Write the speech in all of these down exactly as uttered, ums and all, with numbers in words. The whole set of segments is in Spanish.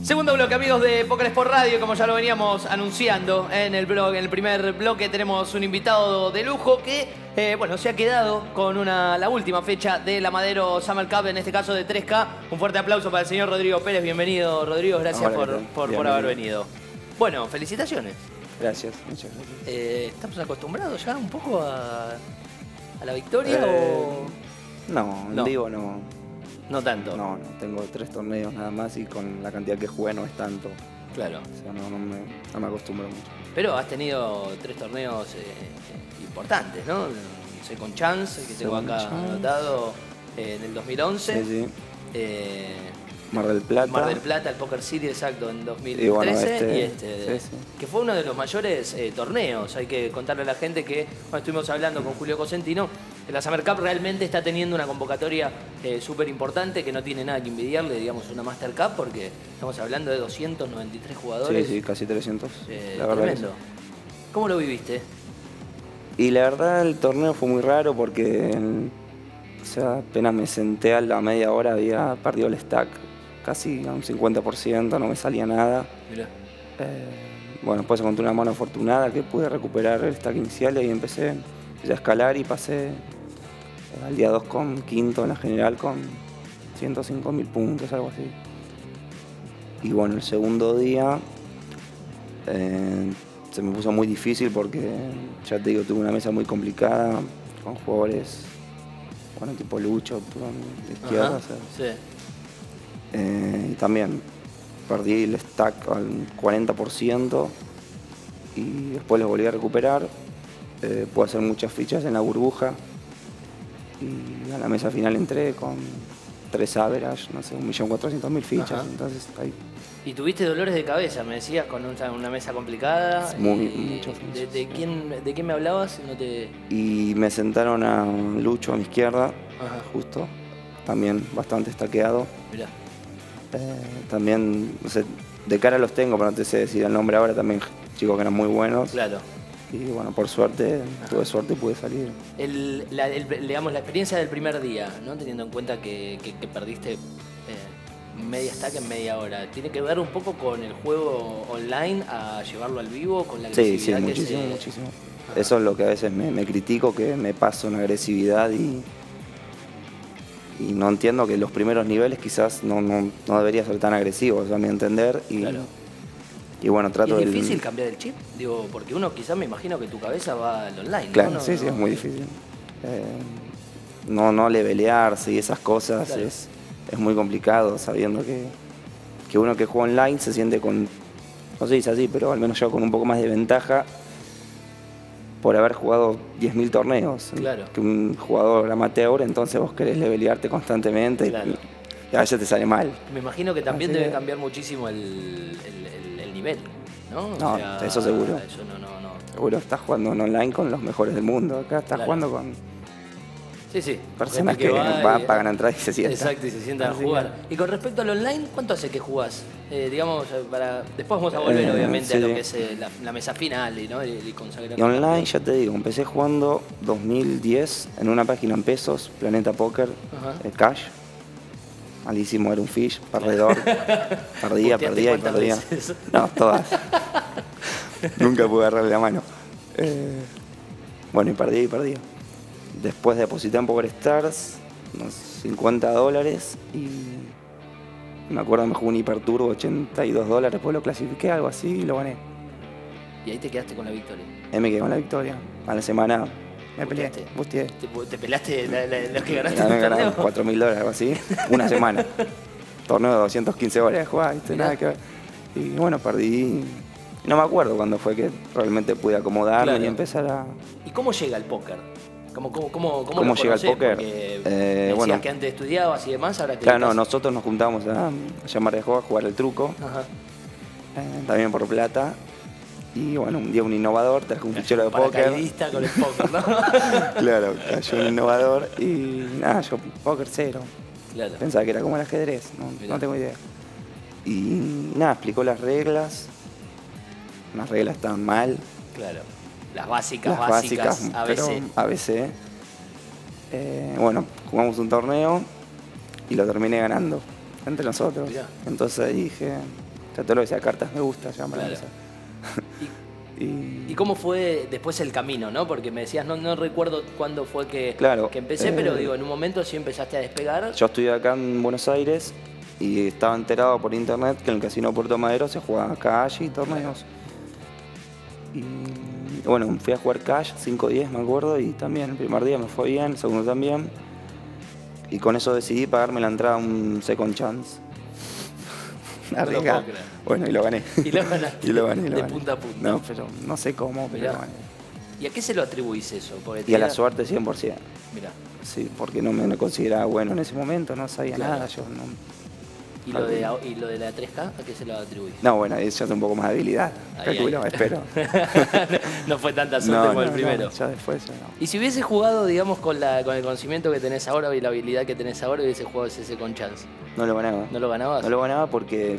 Segundo bloque, amigos de Poker Sport Radio, como ya lo veníamos anunciando en el blog, en el primer bloque tenemos un invitado de lujo que, eh, bueno, se ha quedado con una, la última fecha de la Madero Summer Cup, en este caso de tres K. Un fuerte aplauso para el señor Rodrigo Pérez. Bienvenido, Rodrigo, gracias Hola, por, por, por haber venido. Bueno, felicitaciones. Gracias, muchas gracias. Eh, ¿Estamos acostumbrados ya un poco a, a la victoria eh, o...? No, en no. vivo no. No tanto. No, no, tengo tres torneos nada más y con la cantidad que jugué no es tanto. Claro. O sea, no, no, me, no me acostumbro mucho. Pero has tenido tres torneos eh, importantes, ¿no? Second Chance, que tengo acá Chance. anotado, eh, en el dos mil once. Sí, sí. Eh, Mar del Plata. Mar del Plata, el Poker City, exacto, en dos mil trece. Y, bueno, este, y este, sí, sí. que fue uno de los mayores eh, torneos. Hay que contarle a la gente que, cuando estuvimos hablando con Julio Cosentino, que la Summer Cup realmente está teniendo una convocatoria eh, súper importante, que no tiene nada que envidiarle, digamos, una Master Cup, porque estamos hablando de doscientos noventa y tres jugadores. Sí, sí, casi trescientos. Eh, la verdad tremendo. ¿Cómo lo viviste? Y la verdad el torneo fue muy raro porque, o sea, apenas me senté a la media hora había perdido el stack. Casi a un cincuenta por ciento, no me salía nada. Mirá. Eh, bueno, después encontré una mano afortunada que pude recuperar el stack inicial y ahí empecé, empecé a escalar y pasé eh, al día dos con quinto en la general con ciento cinco mil puntos, algo así. Y bueno, el segundo día eh, se me puso muy difícil porque, ya te digo, tuve una mesa muy complicada con jugadores, bueno, tipo Lucho, de izquierda. Ajá, o sea, sí. Eh, y también perdí el stack al cuarenta por ciento y después lo volví a recuperar. Eh, pude hacer muchas fichas en la burbuja y a la mesa final entré con tres average, no sé, un millón cuatrocientos mil fichas. Ajá. Entonces ahí. Y tuviste dolores de cabeza, me decías, con una, una mesa complicada. Muy, y, mucho de, de, quién, ¿De quién me hablabas? No te... Y me sentaron a Lucho a mi izquierda. Ajá. Justo, también bastante estaqueado. Mirá. Eh, también, no sé, de cara los tengo, pero no te sé decir el nombre ahora, también chicos que eran muy buenos. Claro. Y bueno, por suerte, Ajá. tuve suerte y pude salir. El, la, el, digamos, la experiencia del primer día, ¿no? Teniendo en cuenta que, que, que perdiste eh, media stack en media hora, ¿tiene que ver un poco con el juego online a llevarlo al vivo, con la agresividad? Sí, sí, que muchísimo, se... muchísimo. Ajá. Eso es lo que a veces me, me critico, que me paso una agresividad y... Y no entiendo que los primeros niveles quizás no, no, no debería ser tan agresivo, o sea, a mi entender. Y, claro. Y bueno, trato ¿Y es difícil del... cambiar el chip? Digo, porque uno quizás me imagino que tu cabeza va al online, Claro, ¿no? no sí, sí, no, es muy difícil. Eh, no, no levelearse y esas cosas, claro. es, es muy complicado, sabiendo que, que uno que juega online se siente con, no sé si es así, pero al menos yo con un poco más de ventaja por haber jugado diez mil torneos. Claro. Que un jugador amateur, entonces vos querés levelearte constantemente. Claro. Y a veces te sale mal. Me imagino que también Así debe que... cambiar muchísimo el, el, el, el nivel, ¿no? O no, sea, eso seguro. Eso no, no, no. Seguro estás jugando en online con los mejores del mundo. Acá estás claro. jugando con sí, sí. personas que, que va, va, pagan entrada y se sientan. Exacto, y se sientan Así a jugar. Que... Y con respecto al online, ¿cuánto hace que jugás? Eh, digamos, para después vamos a volver eh, obviamente sí. a lo que es eh, la, la mesa final y, ¿no? y, y consagrar. Y online, ya te digo, empecé jugando dos mil diez en una página en pesos, Planeta Poker, eh, Cash. Malísimo, era un fish, perdedor. Perdía, perdía y perdía. Veces? No, todas. Nunca pude agarrarle la mano. Eh, bueno, y perdía y perdía. Después deposité en Poker Stars unos cincuenta dólares y me acuerdo me jugué un Hiperturbo ochenta y dos dólares, después lo clasifiqué, algo así, y lo gané. Y ahí te quedaste con la victoria. Ahí me quedé con la victoria. A la semana me peleé. ¿Busteé? ¿Te, ¿Te pelaste la, la, los que ganaste? Me ganaron cuatro mil dólares, algo así, una semana. Torneo de doscientos quince horas de jugar, ¿viste? Nada que ver. Y bueno, perdí. No me acuerdo cuándo fue que realmente pude acomodarme claro. y empezar a... ¿Y cómo llega el póker? ¿Cómo, cómo, cómo, cómo, ¿Cómo llega conocés? el póker? Porque eh, decías bueno, que antes estudiabas y demás, ahora que claro, no, nosotros nos juntábamos a, a llamar de juego a jugar el truco, Ajá. Eh, también por plata. Y bueno, un día un innovador trajo un fichero de póker. Paracaidista con el póker, ¿no? Claro, cayó un innovador y nada, yo póker cero. Claro. Pensaba que era como el ajedrez, no, no tengo idea. Y nada, explicó las reglas. Las reglas estaban mal. Claro. Las básicas, las básicas, básicas A B C. A B C. Eh, bueno, jugamos un torneo y lo terminé ganando entre nosotros. Mirá. Entonces dije, sea, todo lo que sea cartas me gusta, ya me Claro. gusta. ¿Y, y... ¿Y cómo fue después el camino, no? Porque me decías, no, no recuerdo cuándo fue que, Claro, que empecé, eh, pero digo, en un momento sí empezaste a despegar. Yo estudié acá en Buenos Aires y estaba enterado por internet que en el Casino Puerto Madero se jugaba cash y torneos. Y bueno, fui a jugar cash, cinco diez me acuerdo, y también el primer día me fue bien, el segundo también. Y con eso decidí pagarme la entrada a un second chance. No lo puedo creer. Bueno, y lo gané. Y lo ganaste. y lo gané, y lo de gané. punta a punta. No, pero no sé cómo, pero Mirá. lo gané. ¿Y a qué se lo atribuís eso? Porque Y a la te- suerte cien por ciento. Mirá. Sí, porque no me, me consideraba bueno en ese momento, no sabía Claro. nada. Yo no, ¿Y lo, de, ¿Y lo de la tres K? ¿A qué se lo atribuís? no, bueno, eso es un poco más de habilidad. Ahí, Calculo, ahí. espero. No fue tanta suerte No, como el no, primero. no, ya después ya no. Y si hubiese jugado, digamos, con, la, con el conocimiento que tenés ahora y la habilidad que tenés ahora, hubiese jugado ese second chance. No lo ganaba. ¿No lo ganabas? No lo ganaba porque,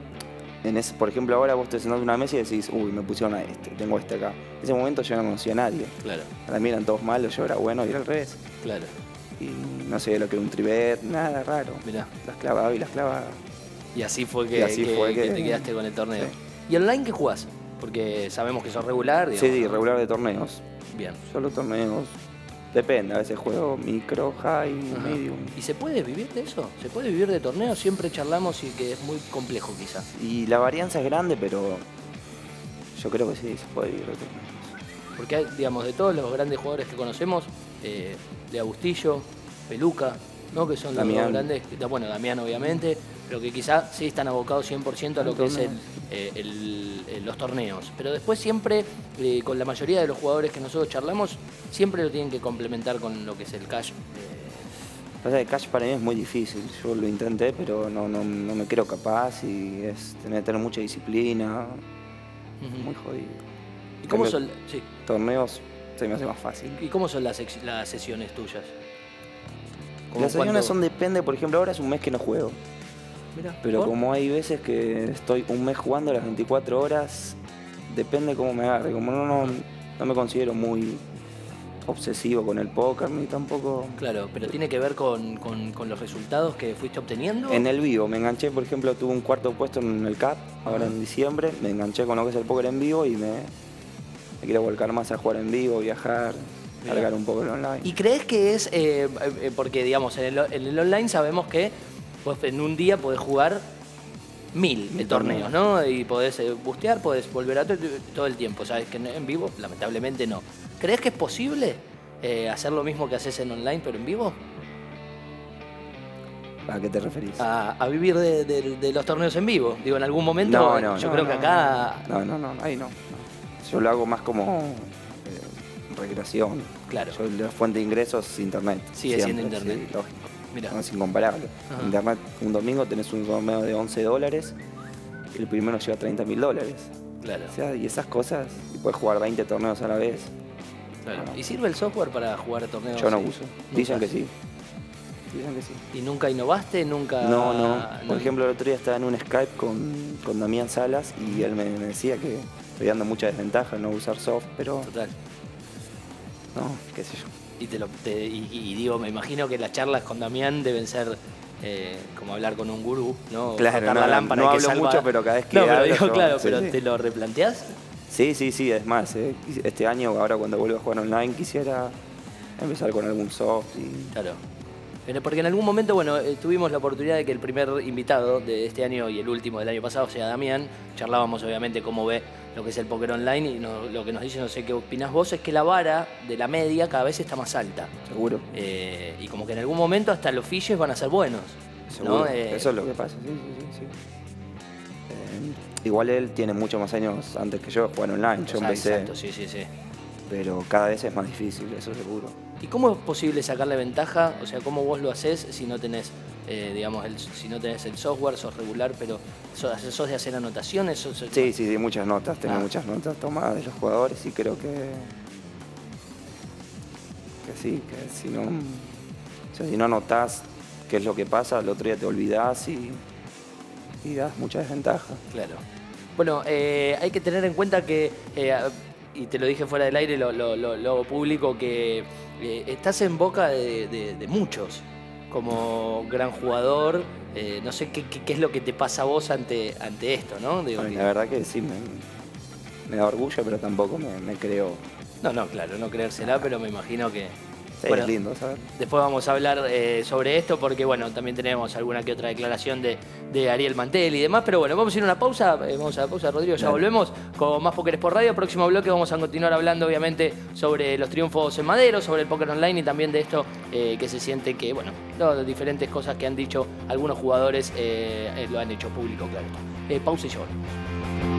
en ese, por ejemplo, ahora vos te sentás en una mesa y decís, uy, me pusieron a este, tengo este acá. En ese momento yo no conocía a nadie. Claro, Para mí eran todos malos, yo era bueno y era al revés. claro. Y no sabía lo que era un tribet, nada raro. Mirá. Las clavaba y las clavaba. Y así fue que, Y así que- fue que que- te quedaste con el torneo. sí. ¿Y online qué jugás? Porque sabemos que sos regular. Sí, Digamos, sí, ¿no? regular de torneos. Bien. Solo torneos. Depende, a veces juego micro, high, Ajá. medium. ¿Y se puede vivir de eso? ¿Se puede vivir de torneos? Siempre charlamos y que es muy complejo quizás. Y la varianza es grande, pero yo creo que sí, se puede vivir de torneos. Porque hay, digamos, de todos los grandes jugadores que conocemos, eh, de Agustillo, Peluca, ¿no? Que son los Damián. dos grandes, que- bueno, Damián obviamente, pero que quizás sí están abocados cien por ciento a lo Al que es el, torneo. eh, el- el- los torneos. Pero después siempre, eh, con la mayoría de los jugadores que nosotros charlamos, siempre lo tienen que complementar con lo que es el cash. Eh, Pasa que cash para mí es muy difícil. Yo lo intenté, pero no, no, no me creo capaz y es tener, tener mucha disciplina. ujú. Muy jodido. ¿Y cómo Cambio- son, sí, Torneos se me hace más fácil. ¿y cómo son las, ex- las sesiones tuyas? ¿Cómo Las sesiones cuánto- son depende, por ejemplo, ahora es un mes que no juego. Mirá, Pero ¿por? como hay veces que estoy un mes jugando las veinticuatro horas, depende cómo me agarre. Como no, no, no me considero muy obsesivo con el póker, ni tampoco... Claro, pero tiene que ver con, con- con los resultados que fuiste obteniendo. En el vivo, me enganché, por ejemplo, tuve un cuarto puesto en el C A P, ahora Ajá. en diciembre, me enganché con lo que es el póker en vivo y me, me quiero volcar más a jugar en vivo, viajar, Mirá. cargar un poco el online. ¿Y crees que es, eh, eh, porque digamos, en el, en el online sabemos que vos en un día podés jugar mil de Mil torneos, torneos. ¿no? Y podés eh, bustear, podés volver a to- todo el tiempo, ¿sabes? Que en vivo, lamentablemente no. ¿Crees que es posible eh, hacer lo mismo que haces en online, pero en vivo? ¿A qué te referís? A, a vivir de, de- de los torneos en vivo. Digo, en algún momento, No, no, yo no, creo no, que acá, No, no, no, ahí no. no. Yo lo hago más como eh, recreación. Claro. Yo, la fuente de ingresos es internet. Sigue siendo siempre, internet. sí, lógico. mira, No, es incomparable. Ajá. Internet, un domingo tenés un torneo de once dólares y el primero llega a treinta mil dólares. claro, O sea, y esas cosas, y puedes jugar veinte torneos a la vez. claro. bueno. ¿Y sirve el software para jugar torneos? Yo no así? uso. ¿No Dicen que usás? sí. Dicen que sí. ¿Y nunca innovaste? ¿Nunca...? No, no. Por ejemplo, el otro día estaba en un Skype con, con Damián Salas y él me, me decía que estoy dando mucha desventaja en no usar soft, pero Total. no, qué sé yo. Y, te lo, te- y, y digo, me imagino que las charlas con Damián deben ser eh, como hablar con un gurú, ¿no? Claro, Frotar no, la no, lámpara no que hablo salva- mucho, pero cada vez que No, pero hablo, digo, yo- claro, sí, pero sí. ¿te lo replanteás? Sí, sí, sí, es más, eh, este año, ahora cuando vuelva a jugar online, quisiera empezar con algún soft y... Claro. Pero porque en algún momento, bueno, eh, tuvimos la oportunidad de que el primer invitado de este año y el último del año pasado sea Damián. Charlábamos obviamente cómo ve lo que es el póker online y no- lo que nos dice, no sé qué opinás vos, es que la vara de la media cada vez está más alta. Seguro, Eh, y como que en algún momento hasta los fiches van a ser buenos. seguro. ¿no? Eh, Eso es lo que pasa, sí, sí, sí. sí. Eh, igual él tiene muchos más años antes que yo, jugar online, yo o sea, empecé, Exacto, sí, sí, sí. pero cada vez es más difícil, eso seguro. ¿Y cómo es posible sacarle ventaja? O sea, ¿cómo vos lo haces si no tenés, eh, digamos, el, si no tenés el software, sos regular, pero sos, sos de hacer anotaciones? Sos, sos- Sí, sí, sí, muchas notas, tengo Ah. muchas notas tomadas de los jugadores y creo que... que sí, que si no... O sea, si no notás qué es lo que pasa, el otro día te olvidás y, y das mucha desventaja. Claro. Bueno, eh, hay que tener en cuenta que, eh, y te lo dije fuera del aire, lo, lo, lo- lo hago público, que eh, estás en boca de, de- de muchos como gran jugador. Eh, no sé qué, qué, qué es lo que te pasa a vos ante, ante esto, ¿no? Digo, Bueno, que... La verdad que sí, me, me da orgullo, pero tampoco me, me creo... No, no, claro, no creérsela, pero me imagino que... Sí, bueno, es lindo, ¿sabes? Después vamos a hablar eh, sobre esto porque, bueno, también tenemos alguna que otra declaración de, de Ariel Mantel y demás. Pero bueno, vamos a ir a una pausa. Eh, vamos a la pausa, Rodrigo, ya Dale. volvemos con más Póker Sport Radio. Próximo bloque vamos a continuar hablando, obviamente, sobre los triunfos en Madero, sobre el póker online y también de esto eh, que se siente que, bueno, las diferentes cosas que han dicho algunos jugadores eh, eh, lo han hecho público, claro. Eh, pausa y ya volvemos.